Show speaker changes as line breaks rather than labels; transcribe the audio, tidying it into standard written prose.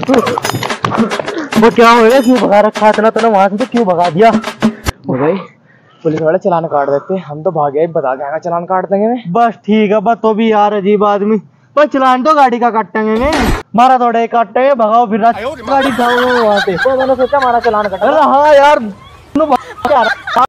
वो क्या हो गया, क्यों भगा रखा इतना तूने वहां से, तो क्यों भगा दिया?
हो गई पुलिस वाले चालान काट देते, हम तो भाग गए, बता के आएगा चालान काट देंगे मैं।
बस ठीक है, बस तो भी यार अजीब आदमी, बस चलान तो गाड़ी का काटेंगे मैं, मारा थोड़े काटेंगे, भगाओ फिर गाड़ी जाओ वहां से।
तो मैंने सोचा हमारा चालान कटा।
अरे हाँ यार